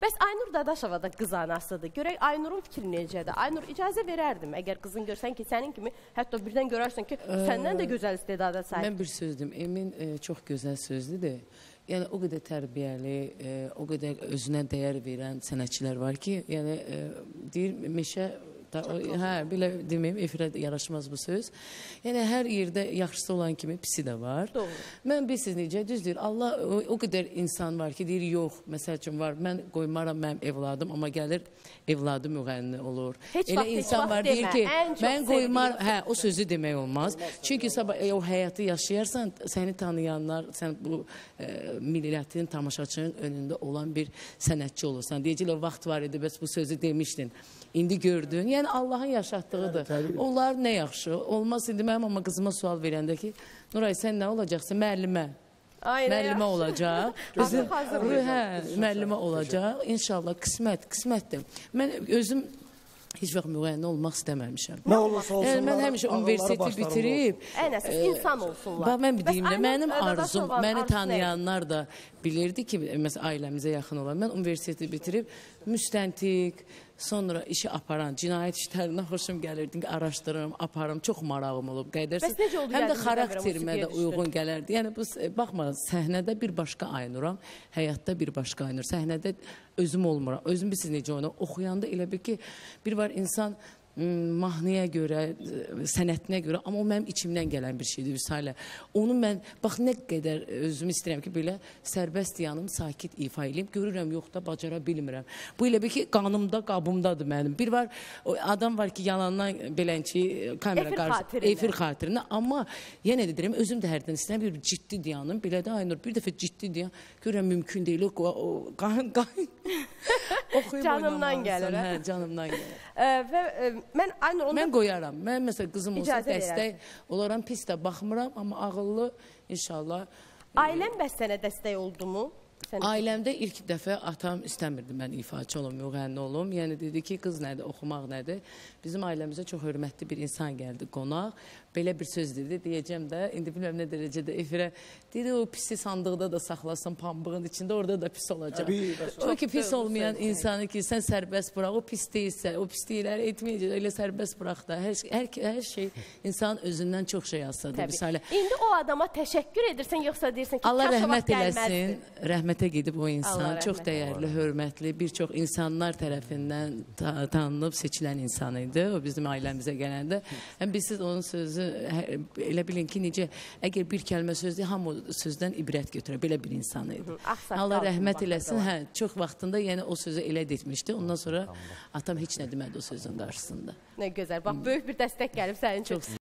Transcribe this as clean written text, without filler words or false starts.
Bəs Aynur Dadaşova da qız anasıdır. Görək Aynurun fikri necədir? Aynur, icazə verərdim əgər qızın görsən ki, sənin kimi, hətta birdən görərsən ki, səndən də gözəl istedada sahib. Mən bir sözdüm, Emin çox gözəl sözdüdür. Yəni o qədər tərbiyəli, o qədər özünə dəyər verən sənətçilər var ki, yəni deyir, meşə, belə deməyim, efirə yaraşmaz bu söz. Yəni hər yerdə yaxşısı olan kimi pisi də var. Doğru. Mən bilirsiniz necə, düz deyir, Allah o qədər insan var ki, deyir, yox, məsəl üçün var, mən qoymaram mənim evladım, amma gəlir evladım müğənni olur. Elə insan var, deyir ki, mən qoymaram, o sözü demək olmaz. Çünki sabah o həyatı yaşayarsan, səni tanıyanlar, sən bu millətin, tamaşaçının önündə olan bir sənətçi olursan. Deyəcəklər, vaxt var idi, bəs bu sözü demişdin. İndi gördün. Yəni Allahın yaşatdığıdır. Onlar nə yaxşı. Olmaz indi mənim amma qızıma sual verəndə ki, Nuray sən nə olacaqsın? Müəllimə. Müəllimə olacaq. Müəllimə olacaq. İnşallah qismətdir. Mən özüm heç vaxt müğənni olmaq istəməmişəm. Nə olursa olsun. Mən həmişə universiteti bitirib. Ən əsas insan olsunlar. Bax, mən deyim də, mənim arzum, məni tanıyanlar da bilirdi ki, məsələn, ailəmizə yaxın olan. Mən universiteti bitirib, müstəntiq, sonra işi aparan, cinayət işlərindən xoşum gəlirdi ki, araşdırırım, aparım, çox marağım olub, qədərsiz. Həm də xarakterimə də uyğun gələrdi. Yəni, baxma, səhnədə bir başqa Aynuram, həyatda bir başqa Aynur. Səhnədə özüm olmuram. Özüm bilirsiniz necə onu oxuyanda elə bir ki, bir var insan mahnıya görə, sənətinə görə, amma o mənim içimdən gələn bir şeydir, Vüsalə. Onu mən, bax, nə qədər özümü istəyirəm ki, belə sərbəst yanım, sakit ifa edeyim, görürəm, yox da, bacara bilmirəm. Bu elə bir ki, qanımda, qabımdadır mənim. Bir var, adam var ki, yalandan belənçi, kamera qarşı, efir xatirinə, amma yenə də deyirəm, özüm də hərdən istəyirəm, bir ciddi diyanım, belə də Aynur, bir dəfə ciddi diyan, görürəm, mümkün deyil, canımdan gəlir. Hə, canımdan gəlir. Və mən qoyaram. Mən məsələn qızım olsa dəstək olaram, pis də baxmıram, amma ağıllı inşallah. Ailəm bəs sənə dəstək oldu mu? Ailəmdə ilk dəfə atam istəmirdi mən ifaçı olum, müğənni olum. Yəni dedi ki, qız nədir, oxumaq nədir? Bizim ailəmizə çox hörmətli bir insan gəldi, qonaq. Belə bir söz dedi, deyəcəm də, indi bilməm nə dərəcədə efirə. Dedi, o pisi sandıqda da saxlasın, pambığın içində, orada da pis olacaq. Çünki pis olmayan insanı ki, sən sərbəst bıraq, o pis deyilsə, o pislikləri etməyəcək, elə sərbəst bıraq da. Hər şey insanın özündən çox şey asılıdır. İndi o adama təşəkkür edirsən, yoxsa deyirsən ki, Allah rəhmət eləsin, rəhmətə gedib o insan, çox dəyərli, hörmətli, bir çox insanlar tərəfindən tanınıb, seçilən insan idi. O bizim ailəmizə gələndə. Biz siz onun sözü elə bilin ki, necə, əgər bir kəlmə söz deyil, hamı sözdən ibrət götürür, belə bir insan idi. Allah rəhmət eləsin, çox vaxtında yəni o sözü elə etmişdi, ondan sonra atam heç nə demədi o sözün qarşısında. Nə gözəl, bax, böyük bir dəstək gəlib sənin üçün.